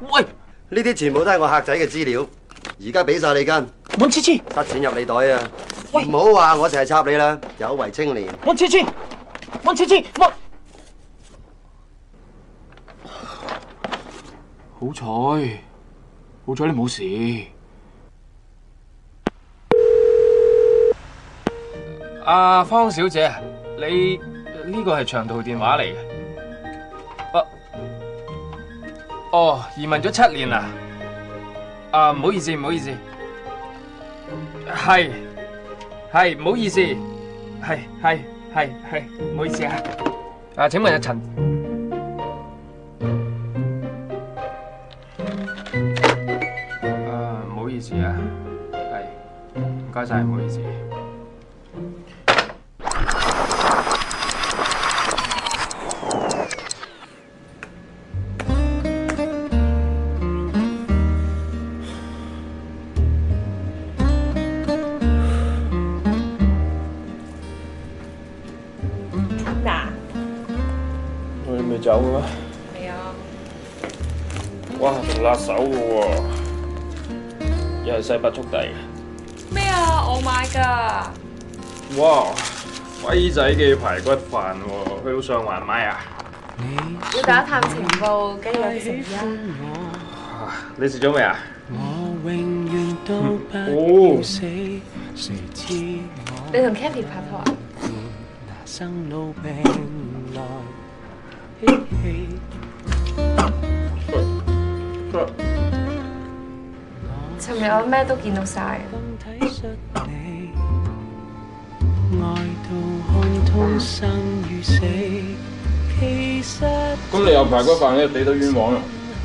喂， 呢啲全部都係我客仔嘅資料，而家俾晒你跟。 溫痴痴， 塞錢入你袋啊！ 喂唔好話我淨係插你啦，有為青年。 溫痴痴，溫痴痴，溫。好彩，好彩你冇事。阿方小姐，你呢個係長途電話嚟嘅。哦，移民咗7年啦。唔好意思，唔好意思。係，唔好意思，係，唔好意思啊。請問阿陳？唔好意思啊，係，唔該晒，唔好意思。你未走嘅咩？ 未啊。 哇，仲辣手嘅喎，又係西北速遞嘅。 咩啊？我買㗎。 哇，輝仔嘅排骨飯喎，去到上環買啊？ 要打探情報，跟住我哋食啊。 你食咗未啊？ 你同 Kathy 拍拖啊？尋日我咩都見到晒。 咁你有排骨飯咧，俾到冤枉啦！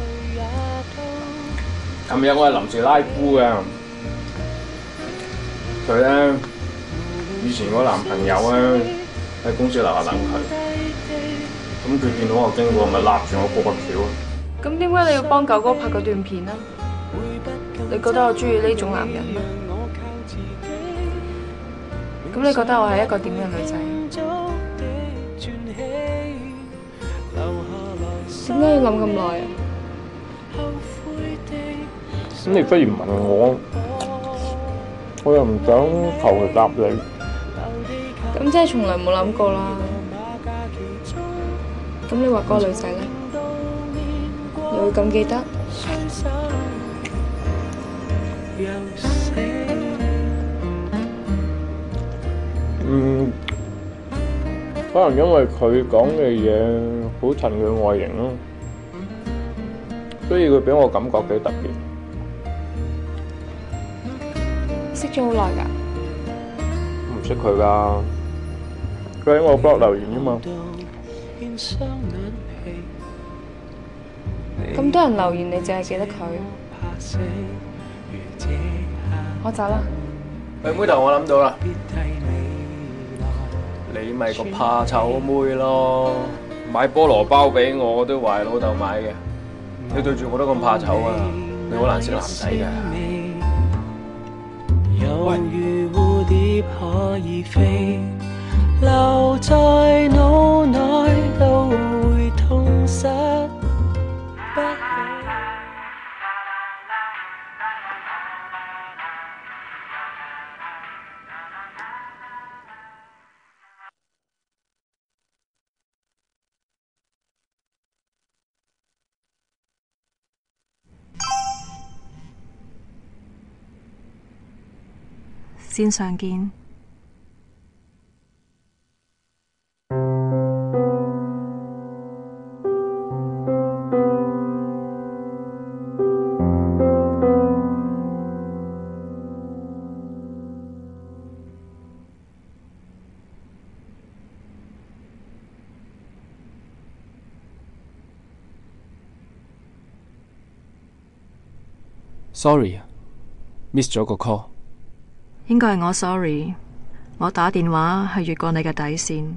琴日我係臨時拉夫嘅，佢咧以前個男朋友咧喺公司樓下等佢，咁佢見到我經過，咪揦住我過個橋。 咁點解你要幫九哥拍嗰段片啊？你覺得我中意呢種男人咩？咁你覺得我係一個點嘅女仔？點解要諗咁耐啊？ 咁你不如問我，我又唔想求其答你。 咁即係從來冇諗過啦。咁你話嗰個女仔咧，你會咁記得？ 可能因為佢講嘅嘢好襯佢外形咯，所以佢俾我感覺幾特別。 識咗好耐㗎？ 唔識佢㗎，佢喺我 blog 留言啫嘛。 咁多人留言，你淨係記得佢？我走啦。 喂，妹頭，我諗到啦，你咪個怕醜妹咯，買菠蘿包俾我都話係老豆買嘅，你對住我都咁怕醜啊，你好難識男仔㗎。 猶如蝴蝶可以飛，留在腦內都會痛失不起。 線上見。 Sorry 啊，miss 咗個 call。 應該係我 sorry，我打電話係越過你嘅底線。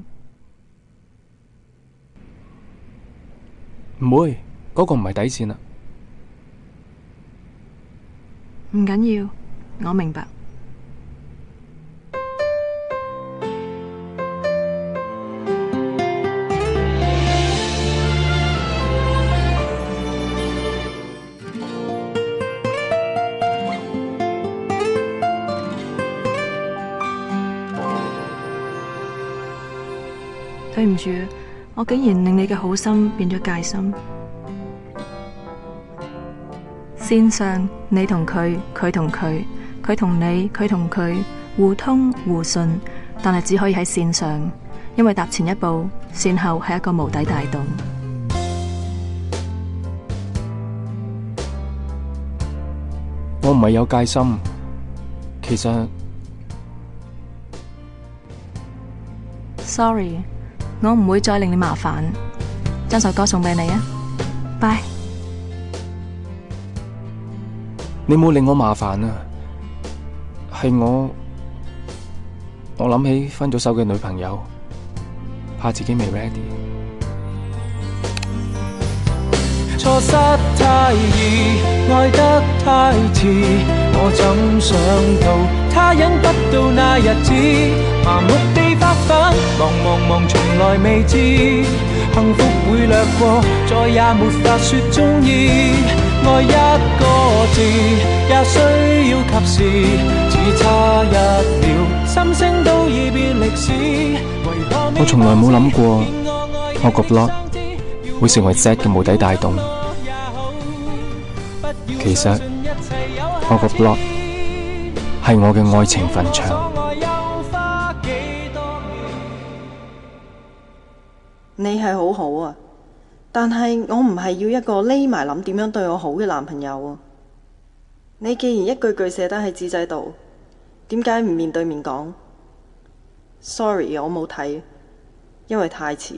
唔會，嗰個唔係底線啦。 唔緊要，我明白。 對唔住，我竟然令你嘅好心變咗戒心。線上你同佢，佢同佢，佢同你，佢同佢，互通互信，但係只可以喺線上，因為踏前一步，線後係一個無底大洞。 我唔係有戒心，其實 Sorry， 我唔會再令你麻煩。將首歌送俾你啊，拜。 你冇令我麻煩啊，係我諗起分咗手嘅女朋友，怕自己未 ready。 錯失太易，愛得太遲，我怎想到他忍不到那日子，盲目地發奮，忙從來未知，幸福會掠過，再也沒法說中意，愛一個字也需要及時，只差一秒，心聲都已變歷史。 我從來冇諗過我個 blog 會成為 Z 嘅無底大洞。其實我個 blog 係我嘅愛情墳場。 你係好好啊，但係我唔係要一個匿埋諗點樣對我好嘅男朋友啊。你既然一句句寫得喺紙仔度，點解唔面對面講 ？Sorry， 我冇睇，因為太遲。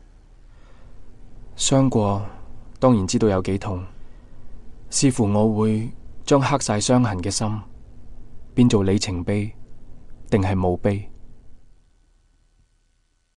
傷過，當然知道有幾痛。視乎我會將刻晒傷痕嘅心變做里程碑，定係墓碑。